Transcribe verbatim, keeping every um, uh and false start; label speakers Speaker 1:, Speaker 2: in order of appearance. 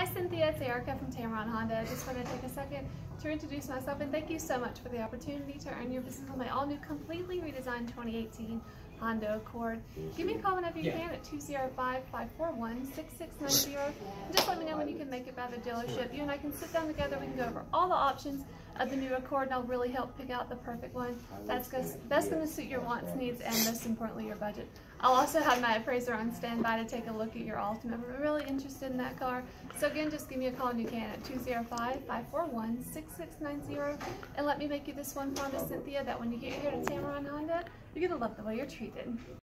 Speaker 1: Hi Cynthia, it's Erica from Tameron Honda. I just want to take a second to introduce myself and thank you so much for the opportunity to earn your business on my all-new, completely redesigned twenty eighteen Honda Accord. Give me a call whenever you can at two zero five, five four one, six six nine zero and just let me know when you can make it by the dealership. You and I can sit down together, we can go over all the options of the new Accord and I'll really help pick out the perfect one that's best going to suit your wants, needs, and most importantly your budget. I'll also have my appraiser on standby to take a look at your Altima if you're really interested in that car. So again, just give me a call when you can at two zero five, five four one, six six nine zero and let me make you this one promise, Cynthia, that when you get here to Tameron Honda, you're going to love the way you're treated.